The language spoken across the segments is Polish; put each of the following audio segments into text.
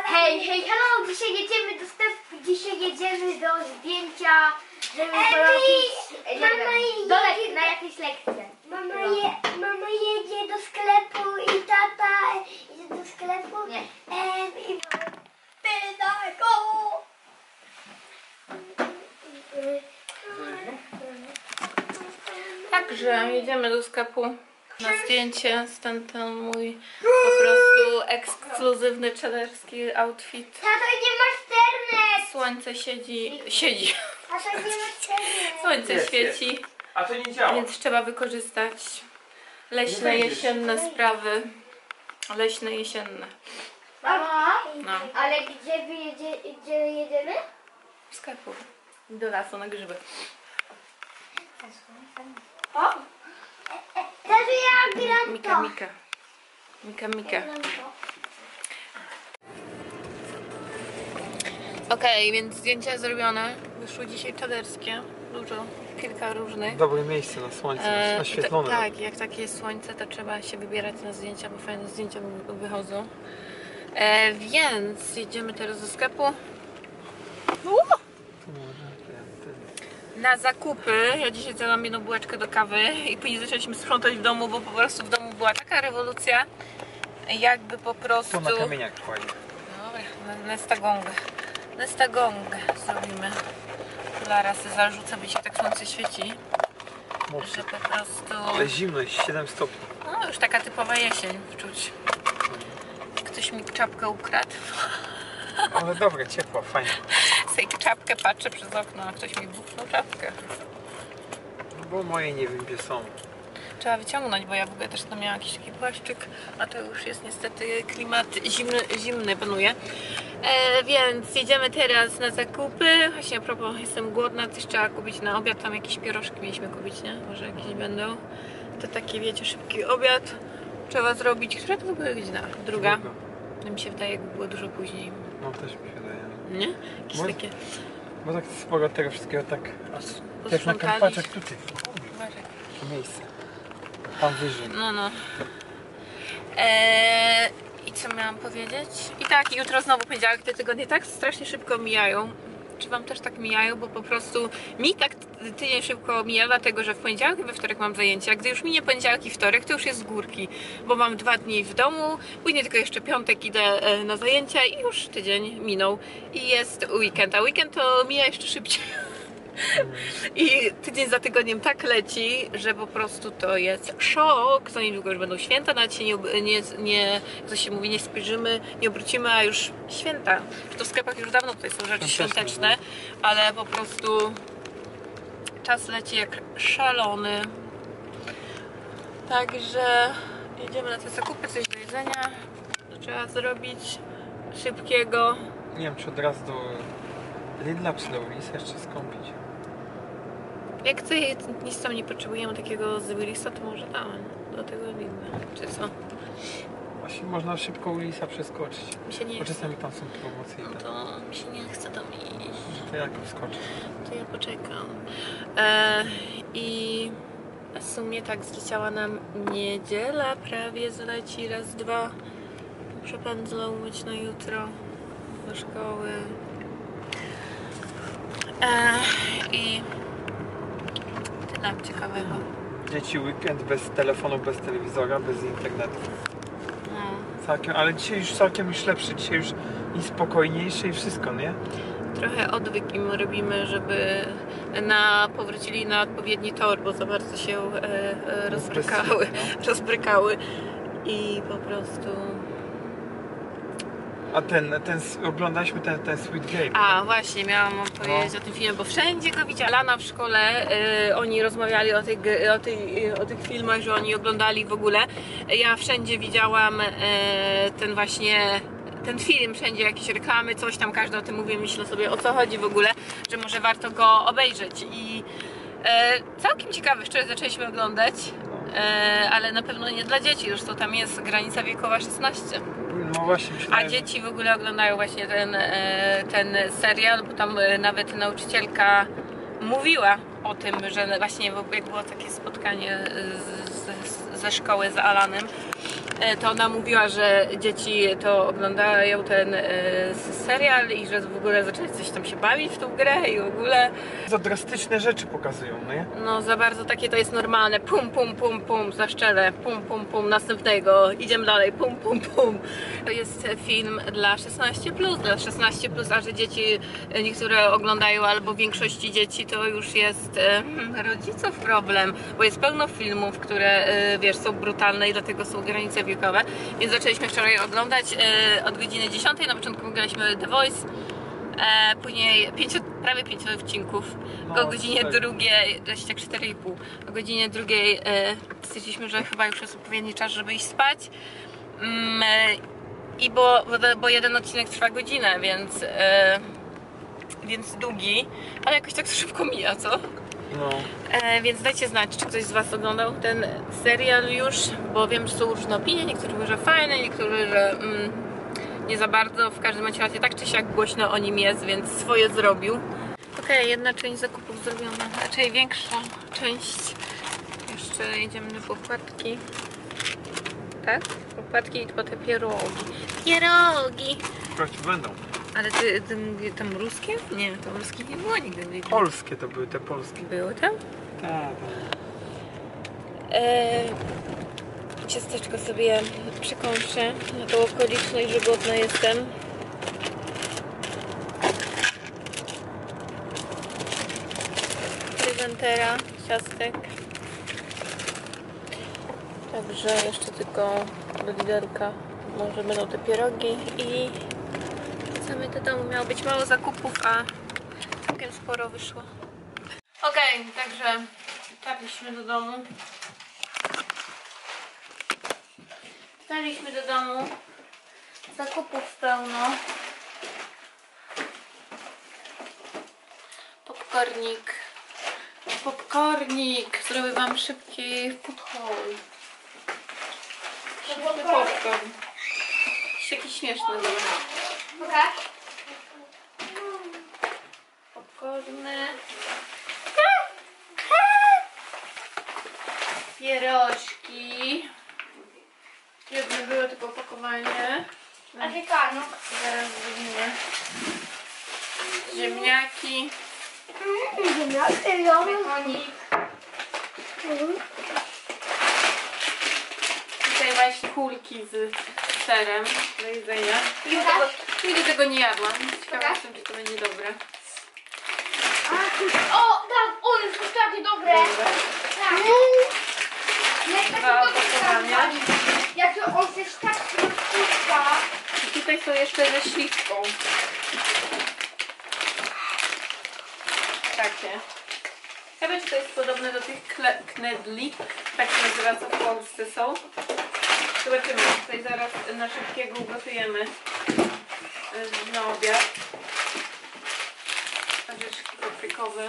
Hej, hello, dzisiaj jedziemy do sklepu, dzisiaj jedziemy do zdjęcia, żeby porobić, na jakieś lekcje. Mama jedzie do sklepu i tata idzie do sklepu. Nie. I pytago. Także jedziemy do sklepu na zdjęcie. Stąd ten mój po prostu ekskluzywny czaderski outfit. Tato, nie masz internet. Słońce siedzi. Tato, nie masz internet. Słońce świeci, A to nie działa. więc trzeba wykorzystać leśne, jesienne sprawy. Leśne, jesienne. Mama, No. ale gdzie jedziemy? W sklepu. Do lasu na grzyby. O, Tato, ja gram Mika, to. Mika. Mika, Mika. Okej, więc zdjęcia zrobione. Wyszły dzisiaj czaderskie. Dużo, kilka różnych. Dobre miejsce na słońce, oświetlone. Tak, jak takie jest słońce, to trzeba się wybierać na zdjęcia, bo fajne zdjęcia wychodzą. Więc jedziemy teraz do sklepu na zakupy. Ja dzisiaj zjadłam jedną bułeczkę do kawy i później zaczęliśmy sprzątać w domu, bo po prostu w domu była taka rewolucja, jakby po prostu... To na kamieniach kładzie. Dobra, Nesta gong zrobimy. Lara sobie zarzuca, by się tak słońce świeci, Mocno. że po prostu... Ale zimno jest 7 stopni. No już taka typowa jesień wczuć. Ktoś mi czapkę ukradł. Ale dobre, ciepło, fajnie. Sobie czapkę patrzę przez okno, a ktoś mi buchnął czapkę. No bo moje nie wiem gdzie są. Trzeba wyciągnąć, bo ja w ogóle też tam miałam jakiś taki płaszczyk, a to już jest niestety klimat zimny panuje. Więc jedziemy teraz na zakupy. Właśnie a propos, jestem głodna, coś trzeba kupić na obiad, tam jakieś pierożki mieliśmy kupić, nie? Może jakieś będą. To taki, wiecie, szybki obiad trzeba zrobić. Która to w ogóle godzina? Druga. To mi się wydaje, jakby było dużo później. No też mi się wydaje. Nie? Jakieś Bo- takie... Bo tak sporo tego wszystkiego tak... Jak na posprzątali. Karpaczach tutaj. Uważaj. To miejsce. Tam wyżej. No. I co miałam powiedzieć? I tak, jutro znowu poniedziałek, te tygodnie tak strasznie szybko mijają. Czy wam też tak mijają? Bo po prostu mi tak tydzień szybko mija, dlatego że w poniedziałek i we wtorek mam zajęcia. A gdy już minie poniedziałek i wtorek, to już jest z górki, bo mam 2 dni w domu, później tylko jeszcze piątek idę na zajęcia i już tydzień minął. I jest weekend, a weekend to mija jeszcze szybciej. I tydzień za tygodniem tak leci, że po prostu to jest szok. Za niedługo już będą święta, nawet się nie jak to się mówi, nie spojrzymy, nie obrócimy, a już święta. To w sklepach już dawno tutaj są rzeczy świąteczne, ale po prostu czas leci jak szalony. Także jedziemy na te zakupy, coś do jedzenia trzeba zrobić szybkiego. Nie wiem czy od razu do Lidla czy do Willisa jeszcze skąpić. Jak ty nic tam nie potrzebujemy takiego z Willisa, to może tam do tego Lidla, czy co? Właśnie można szybko Willisa przeskoczyć. Mi się nie Bo chce. czasami tam są promocje. No to mi się nie chce tam iść. To jak wskoczę? To ja poczekam. I w sumie tak zleciała nam niedziela, prawie zleci raz, dwa. Muszę pędzle umyć na jutro do szkoły. I tyle ciekawego. Dzieci weekend bez telefonu, bez telewizora, bez internetu. No. Całkiem, ale dzisiaj już całkiem lepszy, dzisiaj już i spokojniejszy i wszystko, nie? Trochę odwyk im robimy, żeby powrócili na odpowiedni tor, bo za bardzo się rozbrykały i po prostu... A oglądaliśmy ten Sweet Game. A właśnie, miałam powiedzieć o tym filmie, bo wszędzie go widziałam. Lana w szkole, oni rozmawiali o tych filmach, że oni oglądali w ogóle. Ja wszędzie widziałam ten film, wszędzie jakieś reklamy, coś tam, każdy o tym mówi, myślę sobie o co chodzi w ogóle, że może warto go obejrzeć i całkiem ciekawy, szczerze zaczęliśmy oglądać, ale na pewno nie dla dzieci, zresztą tam jest granica wiekowa 16. No właśnie, myślałem, A dzieci w ogóle oglądają właśnie ten serial, bo tam nawet nauczycielka mówiła o tym, że właśnie jak było takie spotkanie ze szkoły z Alanem, to ona mówiła, że dzieci to oglądają ten serial i że w ogóle zaczęli coś tam się bawić w tą grę i w ogóle Za drastyczne rzeczy pokazują, no nie? no za bardzo takie to jest normalne, pum pum pum pum, zaszczelę, pum pum pum, następnego, idziemy dalej, pum pum pum. To jest film dla 16+, a że dzieci niektóre oglądają albo w większości dzieci to już jest rodziców problem, bo jest pełno filmów, które wiesz, są brutalne i dlatego są granice wiekowe, więc zaczęliśmy wczoraj oglądać od godziny 10, na początku graliśmy The Voice, później prawie 5 odcinków, No, o godzinie tak. drugiej, 4,5, o godzinie drugiej stwierdziliśmy, że chyba już jest odpowiedni czas, żeby iść spać. I bo jeden odcinek trwa godzinę, więc długi, ale jakoś tak szybko mija, co? No. Więc dajcie znać, czy ktoś z Was oglądał ten serial już, bo wiem, że są różne opinie, niektórzy mówią, że fajne, niektórzy, że nie za bardzo. W każdym razie tak czy siak głośno o nim jest, więc swoje zrobił. Okej, jedna część zakupów zrobiona, raczej większa część. Jeszcze jedziemy na pokładki. Tak? Pokładki i po te pierogi. Pierogi! Wprawdzie będą. Ale tam ruskie? Nie, tam ruskie nie było nigdy. Polskie to były te polskie. Były tam? Tak. Ciasteczko sobie przekąszę na tą okoliczność, że głodna jestem. Prezentera, ciastek. Także jeszcze tylko do liderka może będą te pierogi i wracamy do domu. Miało być mało zakupów, a całkiem sporo wyszło. Okej, także dotarliśmy do domu. Dotarliśmy do domu. Zakupów pełno. Popcornik. Popcornik. Zrobię wam szybki food haul. Szybki popcorn. Jakiś śmieszny, zobacz. Pokaż. Popcorny. Pierożki. Jedne były tylko opakowanie. Afrykanu. Zaraz zrobimy. Ziemniaki. Bekonik. Tutaj właśnie kulki z serem do jedzenia. Nigdy tego nie jadłam. Ciekawa jestem, czy to będzie dobre. O, tak, o, jest to takie dobre. Dobra. Tak. Dwa opakowania. Jak to on jest tak rozpuszcza. I tutaj są jeszcze ze śliwką. Takie. Ciekawe, czy to jest podobne do tych knedli. Tak się nazywa, co w Polsce są. Zobaczymy. Tutaj zaraz na szybkiego ugotujemy na obiad. Orzeszki paprykowe.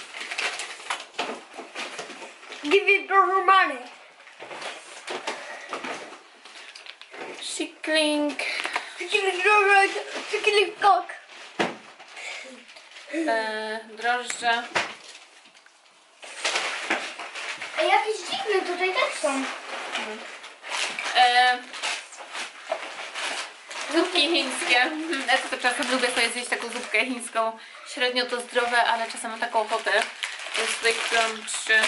Give it to money. Chickling. Chicken cock. Drożdże. A jakieś dziwne tutaj też są. Zupki chińskie. Ja to czasem lubię sobie zjeść taką zupkę chińską. Średnio to zdrowe, ale czasem mam taką ochotę. Więc tutaj kupiłam 3.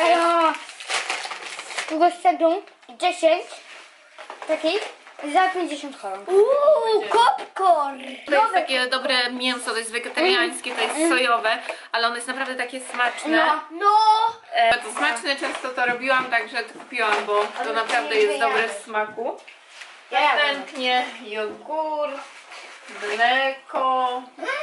Gością 10 takich za 50 koron. Popcorn. To jest takie dobre mięso, to jest wegetariańskie, to jest sojowe, ale ono jest naprawdę takie smaczne. No. To smaczne, często to robiłam, także to kupiłam, bo to naprawdę jest dobre w smaku. Następnie jogurt, mleko,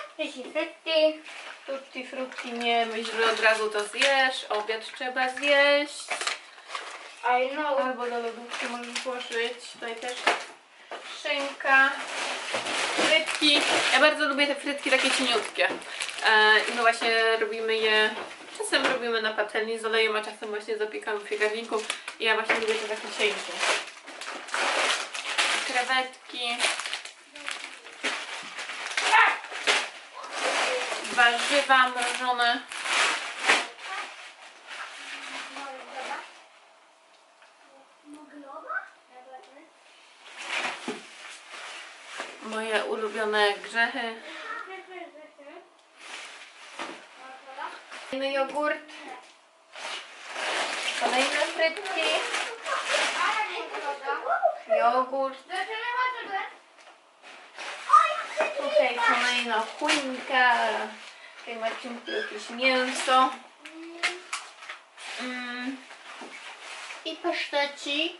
tutti frutti nie myśl, że od razu to zjesz, obiad trzeba zjeść. I know. Albo do lodówki możesz włożyć. Tutaj też szynka, frytki. Ja bardzo lubię te frytki takie cieniutkie. I my właśnie robimy je, czasem robimy na patelni z olejem, a czasem właśnie zapiekamy w piekarniku. I ja właśnie lubię te takie cienkie. Krewetki. Warzywa mrożone. moje ulubione grzechy. Kolejny jogurt. Kolejne frytki. Jogurt. Tutaj kolejna chłynka. Tutaj Marcinku jakieś mięso. I pasztecik.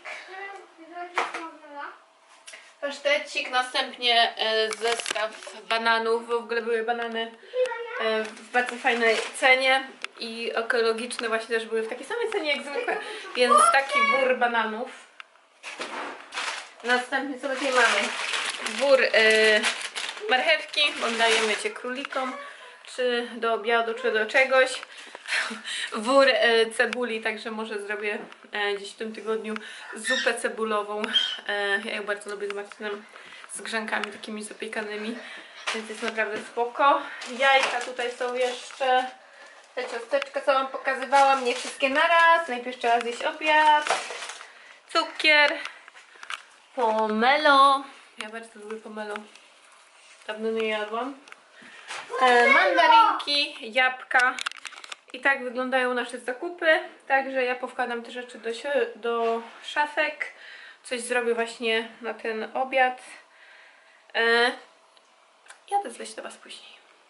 Pasztecik, następnie zestaw bananów. W ogóle były banany w bardzo fajnej cenie i ekologiczne właśnie też były w takiej samej cenie jak zwykłe. Więc taki wór bananów. Następnie co tutaj mamy? Wór marchewki, bo dajemy wiecie królikom, czy do obiadu, czy do czegoś. Wór cebuli, także może zrobię gdzieś w tym tygodniu zupę cebulową. Ja ją bardzo lubię z Marcinem, z grzankami takimi zapiekanymi, więc jest naprawdę spoko. Jajka tutaj są jeszcze, te ciasteczka co wam pokazywałam, nie wszystkie naraz. Najpierw trzeba zjeść obiad, cukier, pomelo. Ja bardzo lubię pomelo, dawno nie jadłam. Mandarynki, jabłka. I tak wyglądają nasze zakupy. Także ja powkładam te rzeczy do szafek. Coś zrobię właśnie na ten obiad. Ja odezwę się do was później.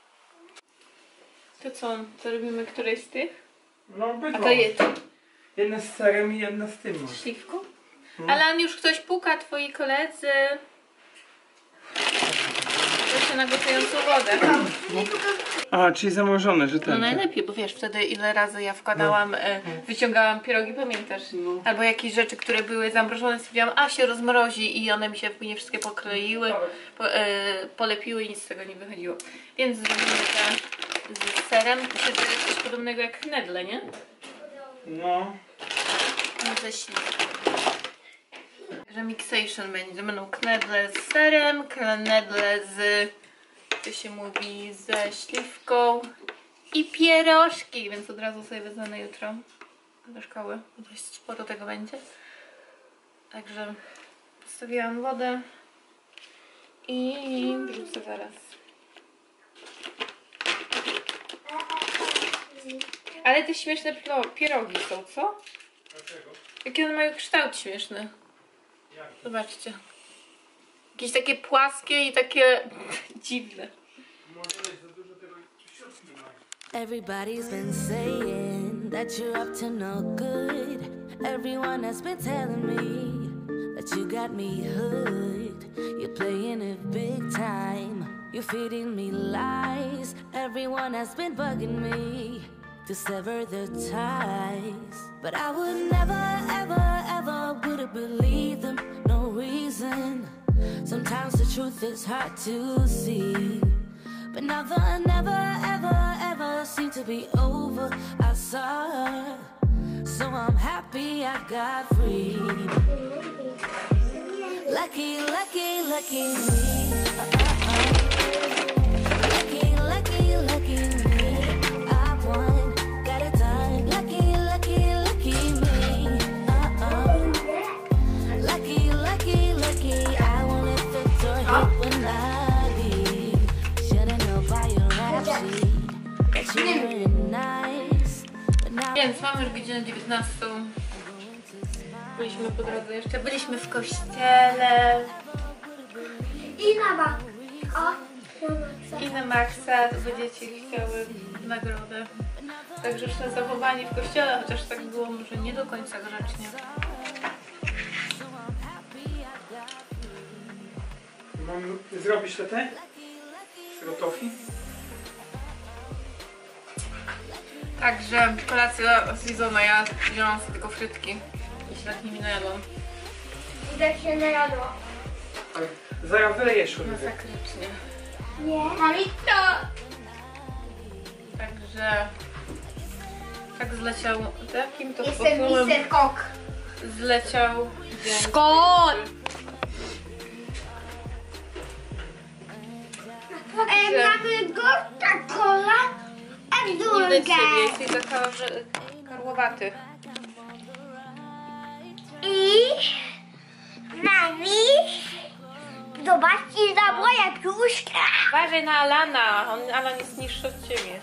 To co? To robimy któreś z tych? No A obydwa. to jest Jedna z serem i jedna z tym. śliwką? Ale on już ktoś puka, twoi koledzy. Proszę na gotującą wodę. A, czyli zamożone, że ten. No najlepiej, bo wiesz, wtedy ile razy ja wkładałam, wyciągałam pierogi, pamiętasz? Albo jakieś rzeczy, które były zamrożone, stwierdziłam, a się rozmrozi i one mi się później wszystkie pokleiły, polepiły i nic z tego nie wychodziło. Więc zrobimy te z serem. Myślę, że to jest coś podobnego jak knedle, nie? No. Ze śliwką. Także mixation będzie. Będą knedle z serem, knedle z, to się mówi, ze śliwką i pierożki, więc od razu sobie wezmę na jutro do szkoły, bo dość sporo tego będzie. Także postawiłam wodę i wrzucę zaraz. Ale te śmieszne pierogi są, co? Dlaczego? Jakie one mają kształt śmieszny. Zobaczcie. Jakieś takie płaskie i takie dziwne. Może jest za dużo tego środki ma. Everybody's been saying that you're up to no good. Everyone has been telling me that you got me hooked. You're playing it big time. You're feeding me lies. Everyone has been bugging me to sever the ties. But I would never, ever, ever would have believed them. No reason. Sometimes the truth is hard to see. But now the never, ever, ever seemed to be over. I saw her, so I'm happy I got free. Lucky, lucky, lucky me. Lucky, lucky, lucky me. I won, got it done. Lucky, lucky, lucky me. Lucky, lucky, lucky. I won't let the door hit when I leave. Should've known by your rap sheet that you were nice. But now Więc mamy już godzinę 19. Byliśmy po drodze jeszcze. Byliśmy w kościele. I na bank. I na maksa, bo dzieci chciały nagrodę. Także już na zachowanie w kościele, chociaż tak było może nie do końca grzecznie. Mam zrobić te? Z tego tofi? Także kolacja zjedzona, ja wzięłam sobie tylko frytki i się nad nimi najadłam. I tak się najadło. Ale zaraz wylejesz chłopie. Masakrycznie. Nie. Mami to. Także tak zleciał, takim to Jestem sposobem Mr. Kok. zleciał dzień. Skąd? Mamy gorka kola, a Nie do drugę. ciebie, jesteś za karłowaty. I mami zobaczcie za moja puszka. Uważaj na Alana, Alan jest niższy od ciebie.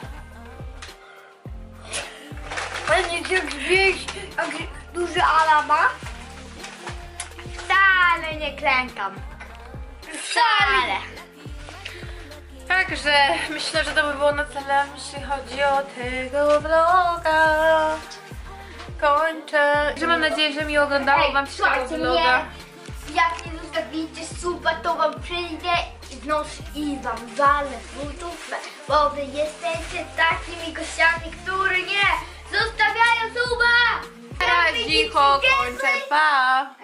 Panie, jak wiesz, jak duży Ala ma? Wcale nie klękam. Wcale. Także myślę, że to by było na tyle, jeśli chodzi o tego vloga. Kończę. Że mam nadzieję, że mi oglądało wam się tego słuchajcie vloga. mnie. Jak nie zostawicie suba, to wam przyjdę i wam walę w butówkę, bo wy jesteście takimi gościami, którzy nie zostawiają suba. Teraz cicho kończę, pa!